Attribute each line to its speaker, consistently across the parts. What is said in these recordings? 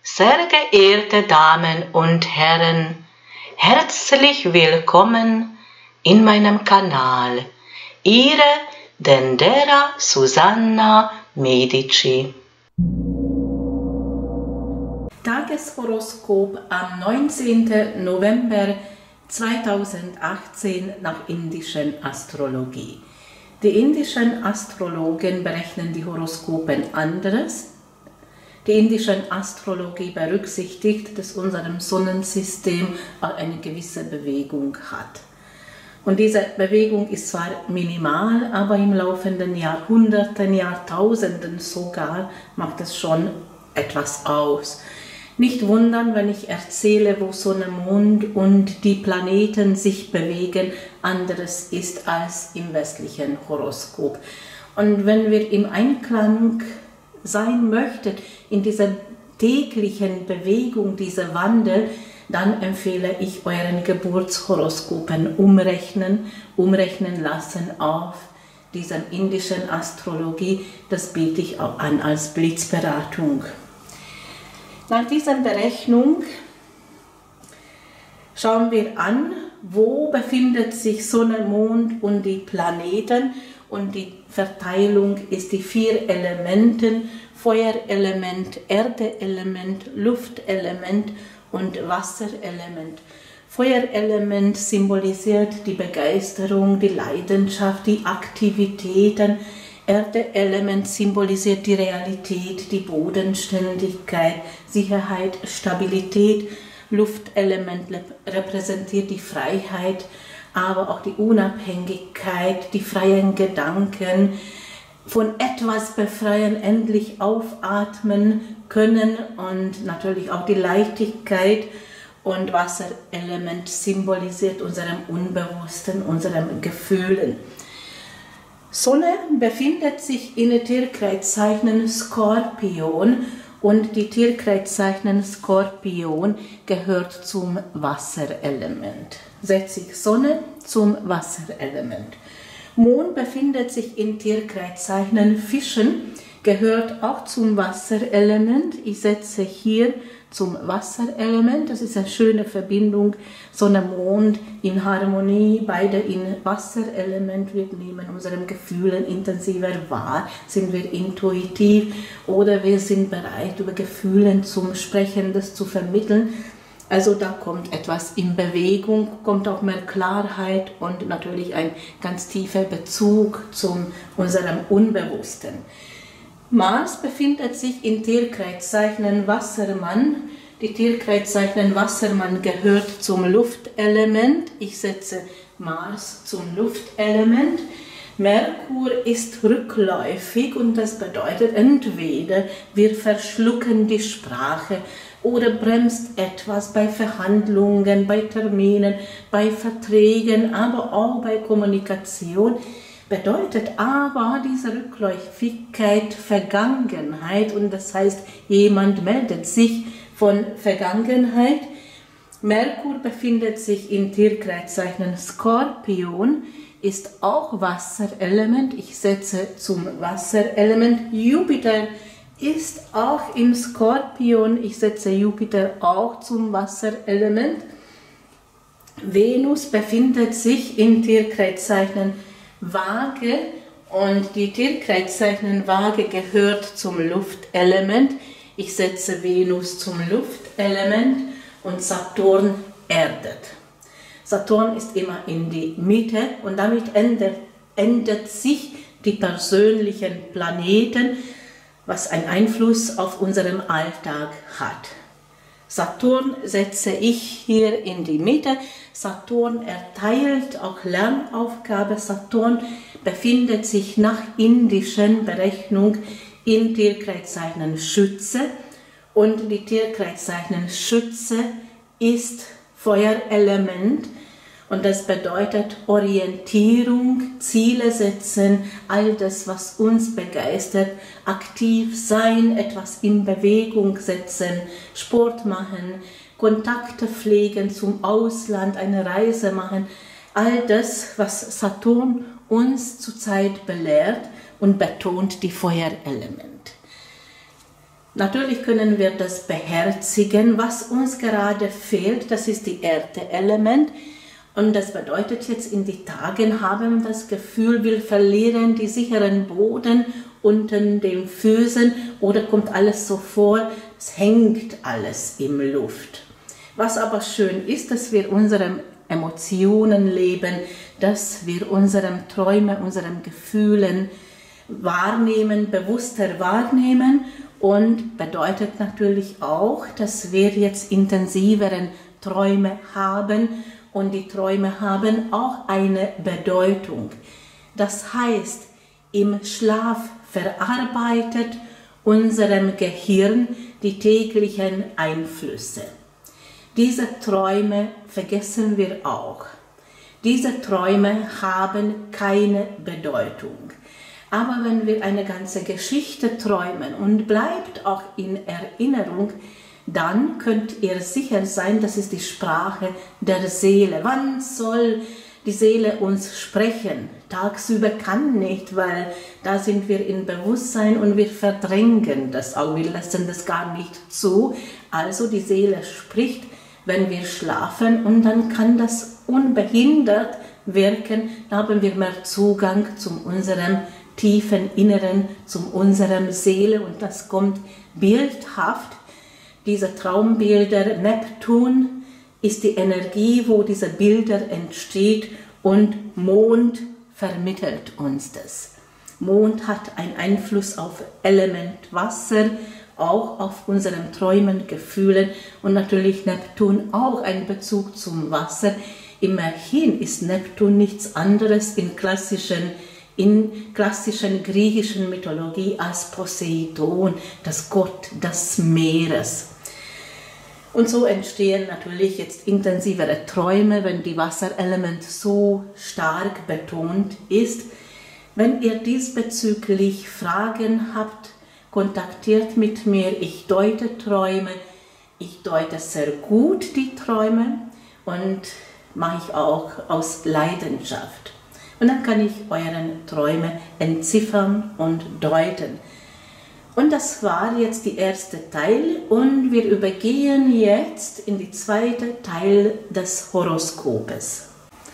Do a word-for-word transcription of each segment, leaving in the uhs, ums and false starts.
Speaker 1: Sehr geehrte Damen und Herren, herzlich willkommen in meinem Kanal. Ihre Dendera Susanna Medici.
Speaker 2: Tageshoroskop am neunzehnten November zweitausendachtzehn nach indischen Astrologie. Die indischen Astrologen berechnen die Horoskopen anderes. Die indische Astrologie berücksichtigt, dass unser Sonnensystem eine gewisse Bewegung hat. Und diese Bewegung ist zwar minimal, aber im laufenden Jahrhunderten, Jahrtausenden sogar macht es schon etwas aus. Nicht wundern, wenn ich erzähle, wo Sonne, Mond und die Planeten sich bewegen, anderes ist als im westlichen Horoskop. Und wenn wir im Einklang sein möchten, in dieser täglichen Bewegung, dieser Wandel, dann empfehle ich euren Geburtshoroskopen umrechnen, umrechnen lassen auf dieser indischen Astrologie. Das biete ich auch an als Blitzberatung. Nach dieser Berechnung schauen wir an, wo befindet sich Sonne, Mond und die Planeten, und die Verteilung ist die vier Elementen: Feuerelement, Erdeelement, Luftelement und Wasserelement. Feuerelement symbolisiert die Begeisterung, die Leidenschaft, die Aktivitäten. Erdeelement symbolisiert die Realität, die Bodenständigkeit, Sicherheit, Stabilität. Luftelement repräsentiert die Freiheit, aber auch die Unabhängigkeit, die freien Gedanken, von etwas befreien, endlich aufatmen können, und natürlich auch die Leichtigkeit. Und Wasserelement symbolisiert unserem Unbewussten, unseren Gefühlen. Sonne befindet sich in den Tierkreiszeichen Skorpion, und die Tierkreiszeichen Skorpion gehört zum Wasserelement. Setze ich Sonne zum Wasserelement. Mond befindet sich in Tierkreiszeichen Fischen, gehört auch zum Wasserelement. Ich setze hier zum Wasserelement. Das ist eine schöne Verbindung, Sonne, Mond in Harmonie, beide in Wasserelement. Wir nehmen unsere Gefühle intensiver wahr, sind wir intuitiv oder wir sind bereit, über Gefühle zu sprechen, das zu vermitteln. Also da kommt etwas in Bewegung, kommt auch mehr Klarheit und natürlich ein ganz tiefer Bezug zu unserem Unbewussten. Mars befindet sich in Tierkreiszeichen Wassermann. Die Tierkreiszeichen Wassermann gehört zum Luftelement. Ich setze Mars zum Luftelement. Merkur ist rückläufig, und das bedeutet, entweder wir verschlucken die Sprache oder bremst etwas bei Verhandlungen, bei Terminen, bei Verträgen, aber auch bei Kommunikation. Bedeutet aber diese Rückläufigkeit Vergangenheit, und das heißt, jemand meldet sich von Vergangenheit. Merkur befindet sich in Tierkreiszeichen Skorpion, ist auch Wasserelement. Ich setze zum Wasserelement. Jupiter ist auch im Skorpion. Ich setze Jupiter auch zum Wasserelement. Venus befindet sich in Tierkreiszeichen Waage, und die Tierkreiszeichen Waage gehört zum Luftelement. Ich setze Venus zum Luftelement, und Saturn erdet. Saturn ist immer in die Mitte, und damit ändert, ändert sich die persönlichen Planeten, was einen Einfluss auf unseren Alltag hat. Saturn setze ich hier in die Mitte. Saturn erteilt auch Lernaufgabe. Saturn befindet sich nach indischen Berechnung in Tierkreiszeichen Schütze, und die Tierkreiszeichen Schütze ist Feuerelement, und das bedeutet Orientierung, Ziele setzen, all das, was uns begeistert, aktiv sein, etwas in Bewegung setzen, Sport machen, Kontakte pflegen zum Ausland, eine Reise machen, all das, was Saturn uns zurzeit belehrt und betont die Feuerelement. Natürlich können wir das beherzigen, was uns gerade fehlt, das ist die Erde-Element. Und das bedeutet jetzt, in den Tagen haben wir das Gefühl, wir verlieren die sicheren Boden unter den Füßen oder kommt alles so vor, es hängt alles im Luft. Was aber schön ist, dass wir unsere Emotionen leben, dass wir unsere Träume, unsere Gefühle wahrnehmen, bewusster wahrnehmen und bedeutet natürlich auch, dass wir jetzt intensiveren Träume haben und die Träume haben auch eine Bedeutung. Das heißt, im Schlaf verarbeitet unserem Gehirn die täglichen Einflüsse. Diese Träume vergessen wir auch. Diese Träume haben keine Bedeutung. Aber wenn wir eine ganze Geschichte träumen und bleibt auch in Erinnerung, dann könnt ihr sicher sein, das ist die Sprache der Seele. Wann soll die Seele uns sprechen? Tagsüber kann nicht, weil da sind wir in Bewusstsein und wir verdrängen das auch, wir lassen das gar nicht zu. Also die Seele spricht, wenn wir schlafen und dann kann das unbehindert wirken, da haben wir mehr Zugang zu unserem tiefen Inneren, zu unserem Seele und das kommt bildhaft. Diese Traumbilder, Neptun ist die Energie, wo diese Bilder entsteht und Mond vermittelt uns das. Mond hat einen Einfluss auf Element Wasser, auch auf unseren Träumen, Gefühlen und natürlich Neptun auch einen Bezug zum Wasser. Immerhin ist Neptun nichts anderes in klassischen, in klassischen griechischen Mythologie als Poseidon, das Gott des Meeres. Und so entstehen natürlich jetzt intensivere Träume, wenn die Wasserelement so stark betont ist. Wenn ihr diesbezüglich Fragen habt, kontaktiert mit mir. Ich deute Träume, ich deute sehr gut die Träume und mache ich auch aus Leidenschaft. Und dann kann ich euren Träume entziffern und deuten. Und das war jetzt der erste Teil und wir übergehen jetzt in den zweiten Teil des Horoskopes.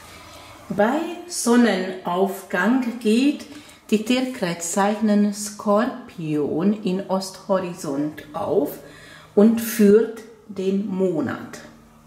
Speaker 2: Bei Sonnenaufgang geht die Tierkreiszeichen Skorpion in Osthorizont auf und führt den Monat.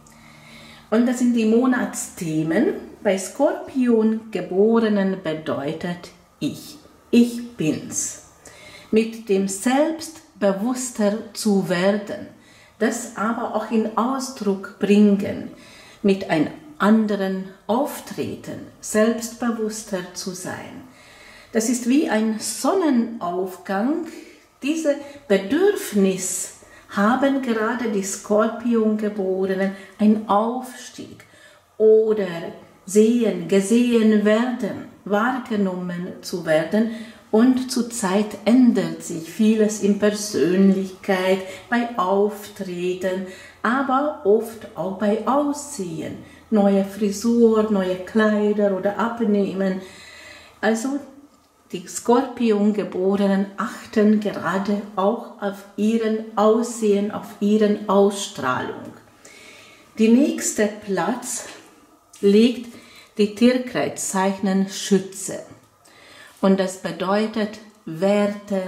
Speaker 2: Und das sind die Monatsthemen. Bei Skorpion Geborenen bedeutet ich, ich bin's. Mit dem Selbst bewusster zu werden, das aber auch in Ausdruck bringen, mit einem anderen Auftreten, selbstbewusster zu sein. Das ist wie ein Sonnenaufgang. Diese Bedürfnis haben gerade die Skorpiongeborenen, ein Aufstieg oder sehen, gesehen werden, wahrgenommen zu werden. Und zurzeit ändert sich vieles in Persönlichkeit, bei Auftreten, aber oft auch bei Aussehen. Neue Frisur, neue Kleider oder Abnehmen. Also die Skorpiongeborenen achten gerade auch auf ihren Aussehen, auf ihren Ausstrahlung. Die nächste Platz liegt die Tierkreiszeichen Schütze. Und das bedeutet Werte,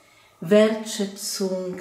Speaker 2: Wertschätzung,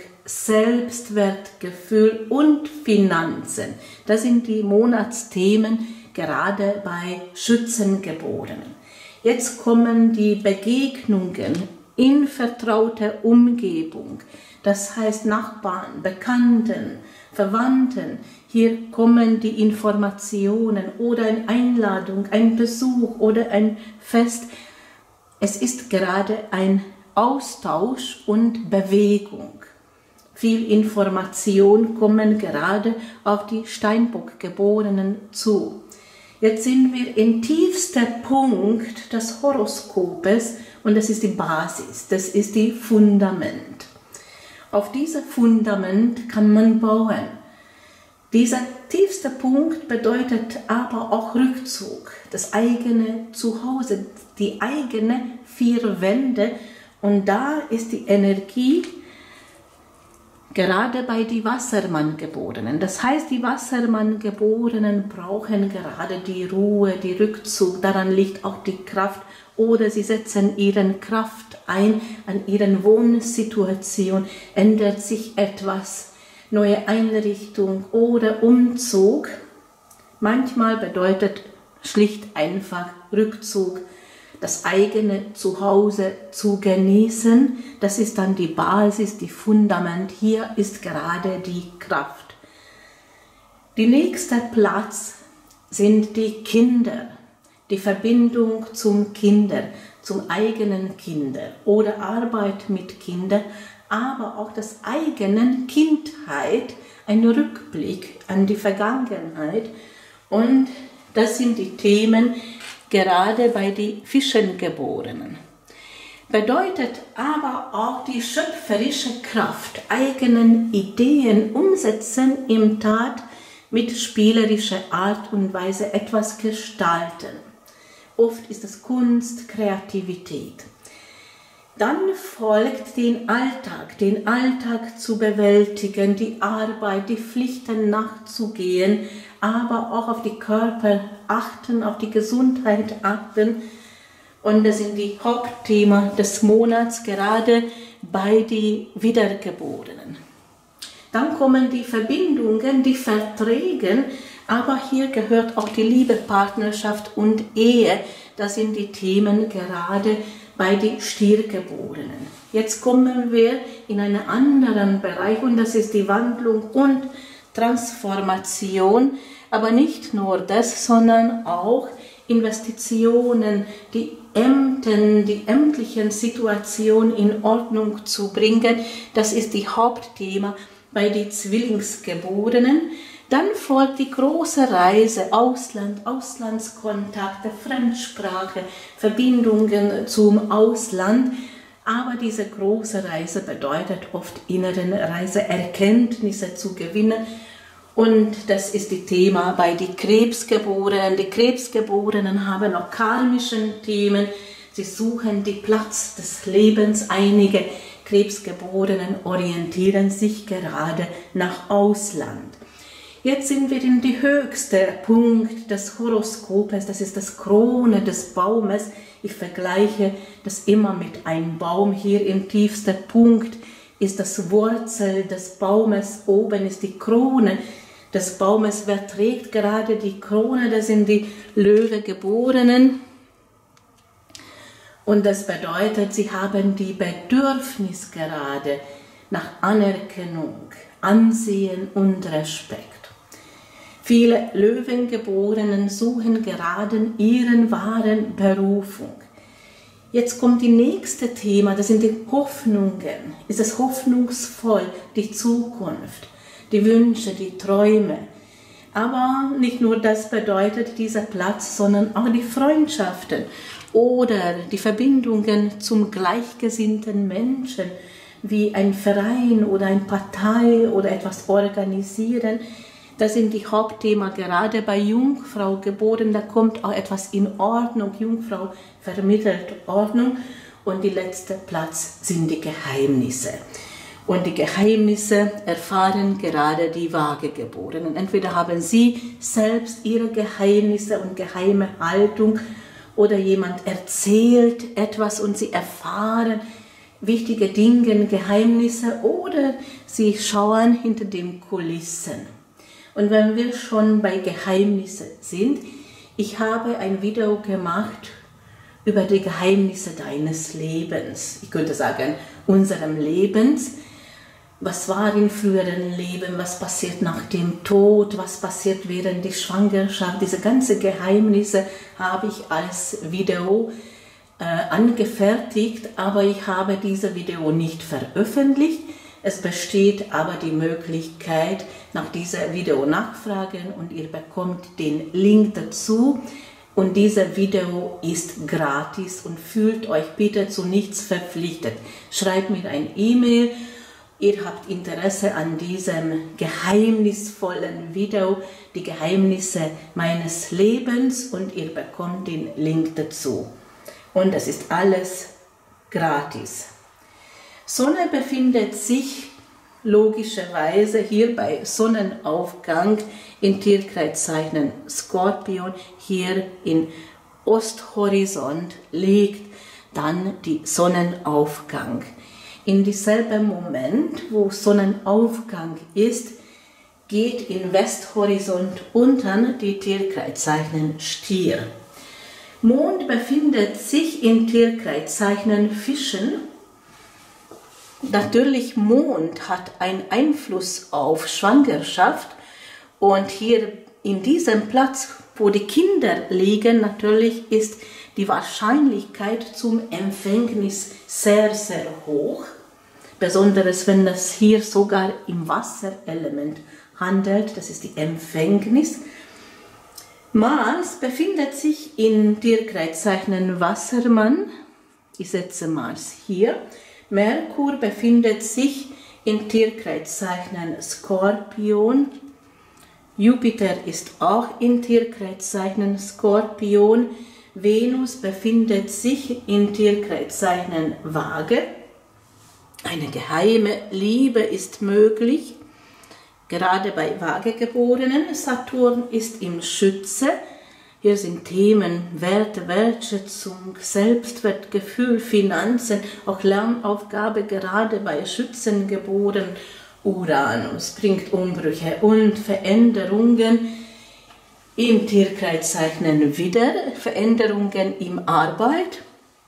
Speaker 2: Selbstwertgefühl und Finanzen. Das sind die Monatsthemen gerade bei Schützengeborenen. Jetzt kommen die Begegnungen in vertrauter Umgebung. Das heißt Nachbarn, Bekannten, Verwandten. Hier kommen die Informationen oder eine Einladung, ein Besuch oder ein Fest. Es ist gerade ein Austausch und Bewegung. Viel Information kommen gerade auf die Steinbock-Geborenen zu. Jetzt sind wir im tiefsten Punkt des Horoskopes und das ist die Basis, das ist die Fundament. Auf dieses Fundament kann man bauen. Dieser tiefste Punkt bedeutet aber auch Rückzug, das eigene Zuhause, die eigene vier Wände und da ist die Energie Gerade bei die Wassermanngeborenen. Das heißt, die Wassermanngeborenen brauchen gerade die Ruhe, die Rückzug. Daran liegt auch die Kraft. Oder sie setzen ihren Kraft ein an ihren Wohnsituation. Ändert sich etwas, neue Einrichtung oder Umzug. Manchmal bedeutet schlicht einfach Rückzug, das eigene Zuhause zu genießen. Das ist dann die Basis, die Fundament. Hier ist gerade die Kraft. Der nächste Platz sind die Kinder, die Verbindung zum Kinder, zum eigenen Kinder oder Arbeit mit Kindern, aber auch das eigenen Kindheit, ein Rückblick an die Vergangenheit. Und das sind die Themen, gerade bei den Fischengeborenen. Bedeutet aber auch die schöpferische Kraft, eigenen Ideen umsetzen im Tat mit spielerischer Art und Weise etwas gestalten. Oft ist es Kunst, Kreativität. Dann folgt den Alltag, den Alltag zu bewältigen, die Arbeit, die Pflichten nachzugehen, aber auch auf die Körper achten, auf die Gesundheit achten. Und das sind die Hauptthemen des Monats, gerade bei den Wiedergeborenen. Dann kommen die Verbindungen, die Verträge, aber hier gehört auch die Liebe, Partnerschaft und Ehe. Das sind die Themen gerade bei den Stiergeborenen. Jetzt kommen wir in einen anderen Bereich und das ist die Wandlung und Transformation, aber nicht nur das, sondern auch Investitionen, die Ämter, die ämtlichen Situationen in Ordnung zu bringen. Das ist die Hauptthema bei den Zwillingsgeborenen. Dann folgt die große Reise, Ausland, Auslandskontakte, Fremdsprache, Verbindungen zum Ausland. Aber diese große Reise bedeutet oft inneren Reise, Erkenntnisse zu gewinnen. Und das ist das Thema bei den Krebsgeborenen. Die Krebsgeborenen haben auch karmische Themen. Sie suchen den Platz des Lebens. Einige Krebsgeborenen orientieren sich gerade nach Ausland. Jetzt sind wir in den höchsten Punkt des Horoskopes, das ist das Krone des Baumes. Ich vergleiche das immer mit einem Baum. Hier im tiefsten Punkt ist das Wurzel des Baumes, oben ist die Krone des Baumes. Wer trägt gerade die Krone? Das sind die Löwegeborenen. Und das bedeutet, sie haben die Bedürfnis gerade nach Anerkennung, Ansehen und Respekt. Viele Löwengeborenen suchen gerade ihren wahren Berufung. Jetzt kommt das nächste Thema, das sind die Hoffnungen. Ist es hoffnungsvoll, die Zukunft, die Wünsche, die Träume? Aber nicht nur das bedeutet dieser Platz, sondern auch die Freundschaften oder die Verbindungen zum gleichgesinnten Menschen, wie ein Verein oder eine Partei oder etwas organisieren. Das sind die Hauptthemen, gerade bei Jungfrau geboren, da kommt auch etwas in Ordnung. Jungfrau vermittelt Ordnung. Und der letzte Platz sind die Geheimnisse. Und die Geheimnisse erfahren gerade die Waagegeborenen. Entweder haben sie selbst ihre Geheimnisse und geheime Haltung oder jemand erzählt etwas und sie erfahren wichtige Dinge, Geheimnisse oder sie schauen hinter den Kulissen. Und wenn wir schon bei Geheimnissen sind, ich habe ein Video gemacht über die Geheimnisse deines Lebens. Ich könnte sagen, unserem Lebens. Was war im früheren Leben, was passiert nach dem Tod, was passiert während der Schwangerschaft. Diese ganzen Geheimnisse habe ich als Video äh, angefertigt, aber ich habe dieses Video nicht veröffentlicht. Es besteht aber die Möglichkeit, nach diesem Video nachfragen und ihr bekommt den Link dazu. Und dieses Video ist gratis und fühlt euch bitte zu nichts verpflichtet. Schreibt mir ein E-Mail, ihr habt Interesse an diesem geheimnisvollen Video, die Geheimnisse meines Lebens und ihr bekommt den Link dazu. Und es ist alles gratis. Sonne befindet sich logischerweise hier bei Sonnenaufgang in Tierkreiszeichen Skorpion hier in Osthorizont liegt dann die Sonnenaufgang. In dieselben Moment, wo Sonnenaufgang ist, geht in Westhorizont unten die Tierkreiszeichen Stier. Mond befindet sich in Tierkreiszeichen Fischen. Natürlich, Mond hat einen Einfluss auf Schwangerschaft und hier in diesem Platz, wo die Kinder liegen, natürlich ist die Wahrscheinlichkeit zum Empfängnis sehr, sehr hoch. Besonders wenn es hier sogar im Wasserelement handelt, das ist die Empfängnis. Mars befindet sich in Tierkreiszeichen Wassermann. Ich setze Mars hier. Merkur befindet sich in Tierkreiszeichen Skorpion. Jupiter ist auch in Tierkreiszeichen Skorpion. Venus befindet sich in Tierkreiszeichen Waage. Eine geheime Liebe ist möglich, gerade bei Waagegeborenen. Saturn ist im Schütze. Hier sind Themen Werte, Wertschätzung, Selbstwertgefühl, Finanzen, auch Lernaufgabe, gerade bei Schützengeborenen. Uranus bringt Umbrüche und Veränderungen im Tierkreiszeichen Widder, Veränderungen in Arbeit.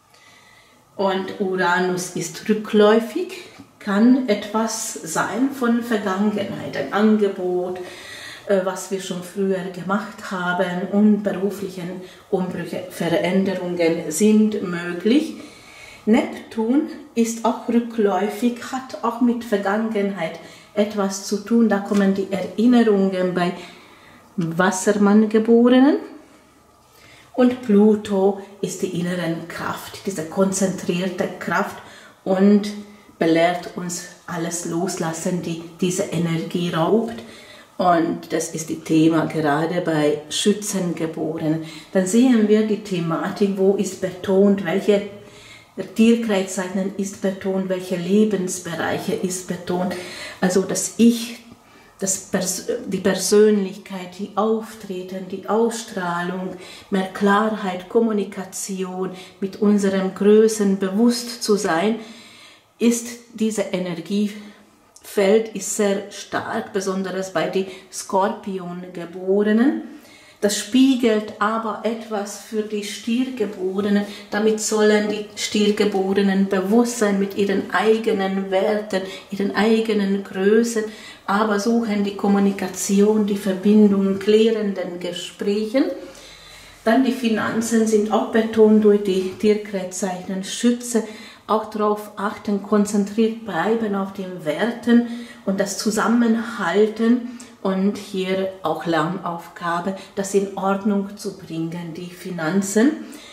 Speaker 2: Und Uranus ist rückläufig, kann etwas sein von Vergangenheit, ein Angebot, was wir schon früher gemacht haben, und beruflichen Umbrüche, Veränderungen sind möglich. Neptun ist auch rückläufig, hat auch mit Vergangenheit etwas zu tun. Da kommen die Erinnerungen bei Wassermanngeborenen. Und Pluto ist die innere Kraft, diese konzentrierte Kraft, und belehrt uns alles loslassen, die diese Energie raubt. Und das ist das Thema gerade bei Schützengeborenen. Dann sehen wir die Thematik, wo ist betont, welche Tierkreiszeichen ist betont, welche Lebensbereiche ist betont. Also das Ich, das Pers die Persönlichkeit, die Auftreten, die Ausstrahlung, mehr Klarheit, Kommunikation, mit unserem Größen bewusst zu sein, ist diese Energiefeld ist sehr stark, besonders bei den Skorpiongeborenen. Das spiegelt aber etwas für die Stiergeborenen. Damit sollen die Stiergeborenen bewusst sein mit ihren eigenen Werten, ihren eigenen Größen, aber suchen die Kommunikation, die Verbindung, klärenden Gesprächen. Dann die Finanzen sind auch betont durch die Tierkreiszeichen Schütze. Auch darauf achten, konzentriert bleiben auf den Werten und das Zusammenhalten. Und hier auch Lernaufgabe, das in Ordnung zu bringen, die Finanzen.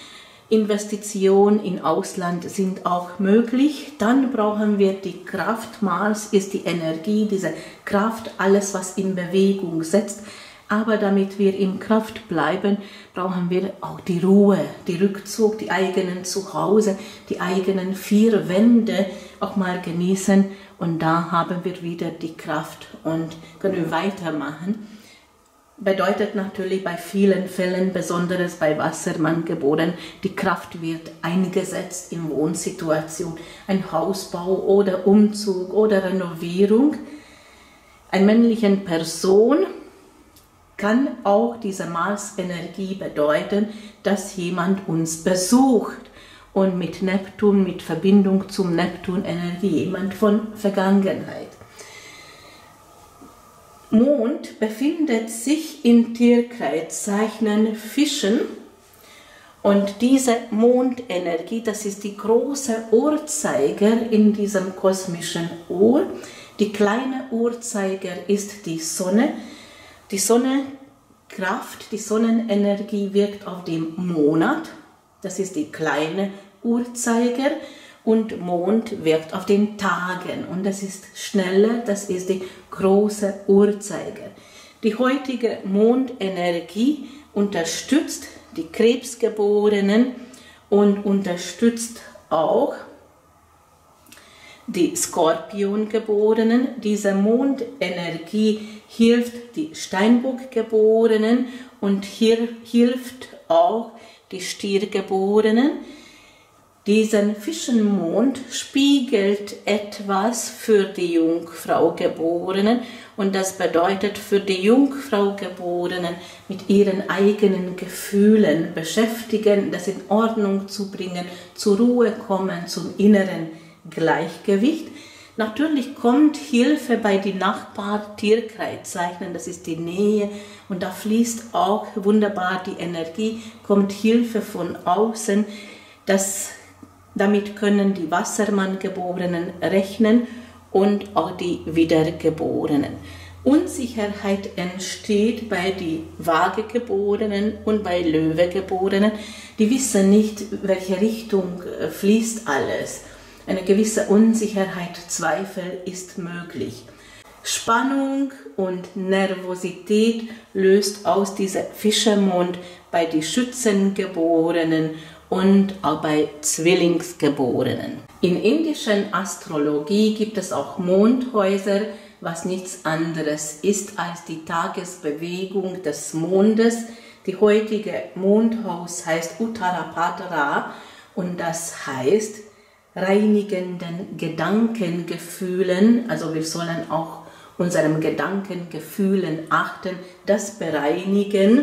Speaker 2: Investitionen im Ausland sind auch möglich. Dann brauchen wir die Kraft. Mars ist die Energie, diese Kraft, alles, was in Bewegung setzt. Aber damit wir in Kraft bleiben, brauchen wir auch die Ruhe, die Rückzug, die eigenen Zuhause, die eigenen vier Wände auch mal genießen. Und da haben wir wieder die Kraft und können weitermachen. Bedeutet natürlich bei vielen Fällen, besonders bei Wassermanngeborenen, die Kraft wird eingesetzt in Wohnsituation, ein Hausbau oder Umzug oder Renovierung. Eine männliche Person kann auch diese Mars-Energie bedeuten, dass jemand uns besucht. Und mit Neptun, mit Verbindung zum Neptun-Energie, jemand von Vergangenheit. Mond befindet sich in Tierkreiszeichen Fischen, und diese Mondenergie, das ist die große Uhrzeiger in diesem kosmischen Uhr. Die kleine Uhrzeiger ist die Sonne. Die Sonnenkraft, die Sonnenenergie wirkt auf den Monat. Das ist die kleine Uhrzeiger, und Mond wirkt auf den Tagen, und das ist schneller, das ist die große Uhrzeiger. Die heutige Mondenergie unterstützt die Krebsgeborenen und unterstützt auch die Skorpiongeborenen. Diese Mondenergie hilft die Steinbockgeborenen und hier hilft auch die Stiergeborenen. Diesen Fischenmond spiegelt etwas für die Jungfraugeborenen und das bedeutet für die Jungfraugeborenen mit ihren eigenen Gefühlen beschäftigen, das in Ordnung zu bringen, zur Ruhe kommen, zum inneren Gleichgewicht. Natürlich kommt Hilfe bei den Nachbar-Tierkreiszeichen, das ist die Nähe und da fließt auch wunderbar die Energie, kommt Hilfe von außen, das damit können die Wassermanngeborenen rechnen und auch die Wiedergeborenen. Unsicherheit entsteht bei den Waagegeborenen und bei Löwegeborenen. Die wissen nicht, welche Richtung fließt alles. Eine gewisse Unsicherheit, Zweifel ist möglich. Spannung und Nervosität löst aus dieser Fischermond bei den Schützengeborenen und auch bei Zwillingsgeborenen. In indischen Astrologie gibt es auch Mondhäuser, was nichts anderes ist als die Tagesbewegung des Mondes. Die heutige Mondhaus heißt Uttarapatra und das heißt reinigenden Gedankengefühlen, also wir sollen auch unserem Gedankengefühlen achten, das bereinigen.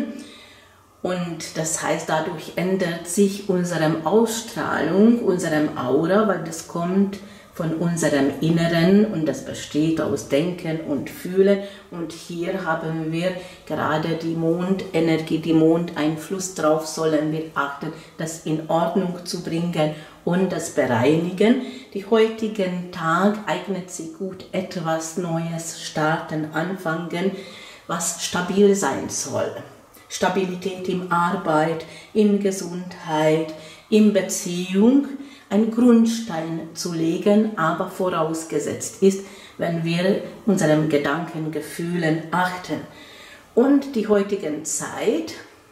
Speaker 2: Und das heißt, dadurch ändert sich unsere Ausstrahlung, unsere Aura, weil das kommt von unserem Inneren und das besteht aus Denken und Fühlen. Und hier haben wir gerade die Mondenergie, die Mondeinfluss, drauf sollen wir achten, das in Ordnung zu bringen und das bereinigen. Die heutigen Tag eignet sich gut, etwas Neues starten, anfangen, was stabil sein soll. Stabilität in Arbeit, in Gesundheit, in Beziehung, einen Grundstein zu legen, aber vorausgesetzt ist, wenn wir unseren Gedanken, Gefühlen achten. Und die heutige Zeit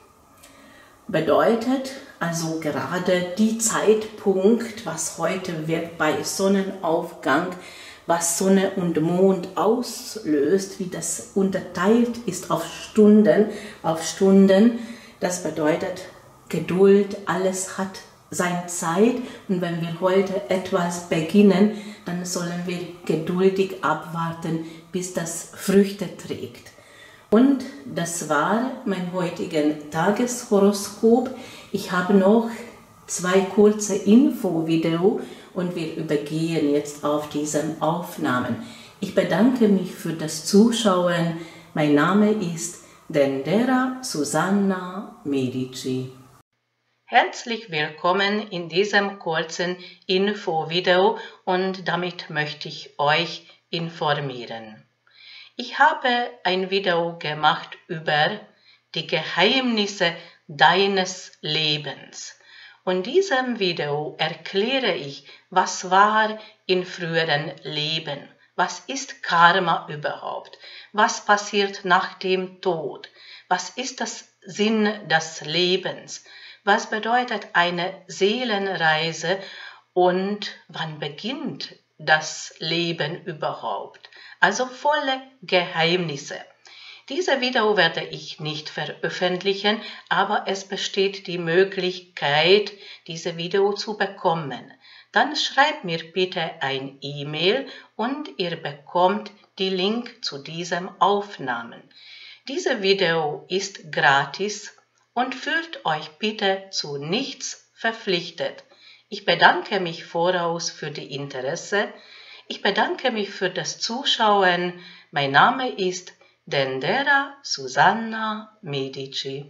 Speaker 2: bedeutet also gerade die Zeitpunkt, was heute wird bei Sonnenaufgang, was Sonne und Mond auslöst, wie das unterteilt ist auf Stunden, auf Stunden. Das bedeutet Geduld, alles hat seine Zeit und wenn wir heute etwas beginnen, dann sollen wir geduldig abwarten, bis das Früchte trägt. Und das war mein heutiges Tageshoroskop. Ich habe noch zwei kurze Infovideos und wir übergehen jetzt auf diesen Aufnahmen. Ich bedanke mich für das Zuschauen. Mein Name ist Dendera Susanna Medici.
Speaker 1: Herzlich willkommen in diesem kurzen Infovideo und damit möchte ich euch informieren. Ich habe ein Video gemacht über die Geheimnisse deines Lebens. Und in diesem Video erkläre ich, was war in früheren Leben, was ist Karma überhaupt, was passiert nach dem Tod, was ist das Sinn des Lebens, was bedeutet eine Seelenreise und wann beginnt das Leben überhaupt. Also volle Geheimnisse. Dieses Video werde ich nicht veröffentlichen, aber es besteht die Möglichkeit, dieses Video zu bekommen. Dann schreibt mir bitte ein E-Mail und ihr bekommt die Link zu diesen Aufnahmen. Dieses Video ist gratis und fühlt euch bitte zu nichts verpflichtet. Ich bedanke mich voraus für die Interesse. Ich bedanke mich für das Zuschauen. Mein Name ist Dendera Susanna Medici.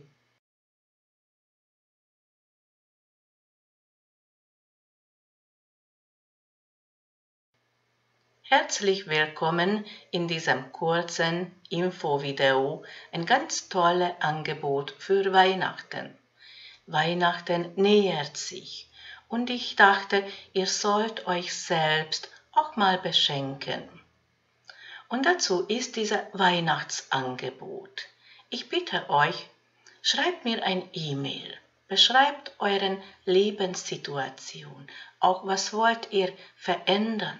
Speaker 1: Herzlich willkommen in diesem kurzen Infovideo, ein ganz tolles Angebot für Weihnachten. Weihnachten nähert sich und ich dachte, ihr sollt euch selbst auch mal beschenken. Und dazu ist dieses Weihnachtsangebot. Ich bitte euch, schreibt mir ein E-Mail, beschreibt euren Lebenssituation, auch was wollt ihr verändern,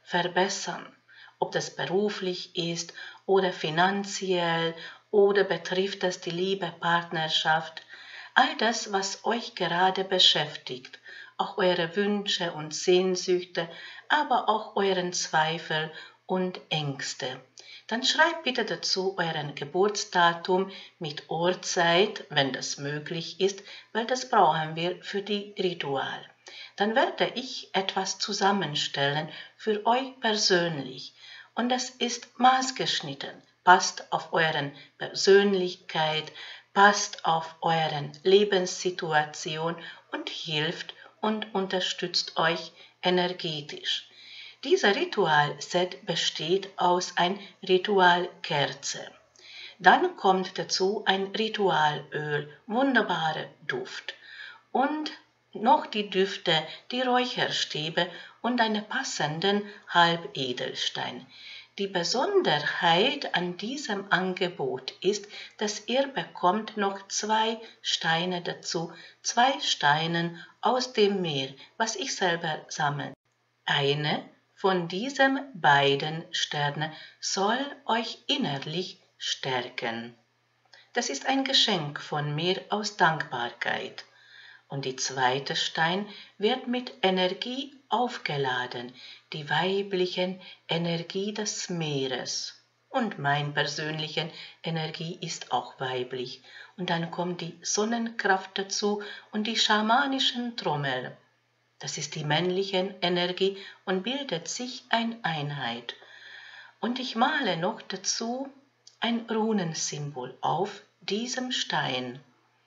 Speaker 1: verbessern, ob das beruflich ist oder finanziell oder betrifft das die Liebe, Partnerschaft, all das, was euch gerade beschäftigt, auch eure Wünsche und Sehnsüchte, aber auch euren Zweifel und Ängste. Dann schreibt bitte dazu euren Geburtsdatum mit Uhrzeit, wenn das möglich ist, weil das brauchen wir für die Ritual. Dann werde ich etwas zusammenstellen für euch persönlich und das ist maßgeschnitten, passt auf euren Persönlichkeit, passt auf euren Lebenssituation und hilft und unterstützt euch energetisch. Dieser Ritualset besteht aus einer Ritualkerze. Dann kommt dazu ein Ritualöl, wunderbarer Duft und noch die Düfte, die Räucherstäbe und einen passenden Halbedelstein. Die Besonderheit an diesem Angebot ist, dass ihr bekommt noch zwei Steine dazu, zwei Steine aus dem Meer, was ich selber sammle. Eine von diesen beiden Sternen soll euch innerlich stärken. Das ist ein Geschenk von mir aus Dankbarkeit. Und die zweite Stein wird mit Energie aufgeladen, die weiblichen Energie des Meeres. Und meine persönliche Energie ist auch weiblich. Und dann kommt die Sonnenkraft dazu und die schamanischen Trommel. Das ist die männliche Energie und bildet sich eine Einheit. Und ich male noch dazu ein Runensymbol auf diesem Stein,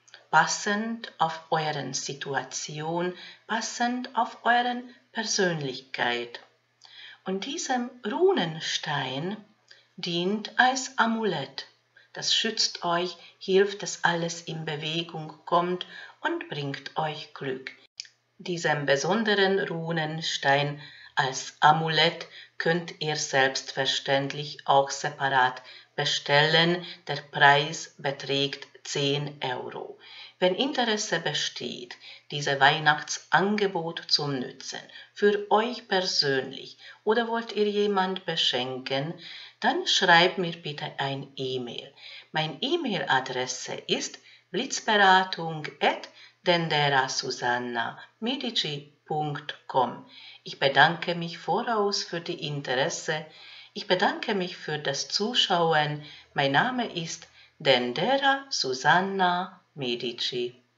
Speaker 1: passend auf euren Situation, passend auf euren Persönlichkeit. Und diesem Runenstein dient als Amulett. Das schützt euch, hilft, dass alles in Bewegung kommt und bringt euch Glück. Diesen besonderen Runenstein als Amulett könnt ihr selbstverständlich auch separat bestellen. Der Preis beträgt zehn Euro. Wenn Interesse besteht, dieses Weihnachtsangebot zu nutzen, für euch persönlich oder wollt ihr jemand beschenken, dann schreibt mir bitte ein E-Mail. Meine E-Mail-Adresse ist blitzberatung at denderasusanna medici punkt com. Ich bedanke mich voraus für die Interesse. Ich bedanke mich für das Zuschauen. Mein Name ist Dendera Susanna Medici.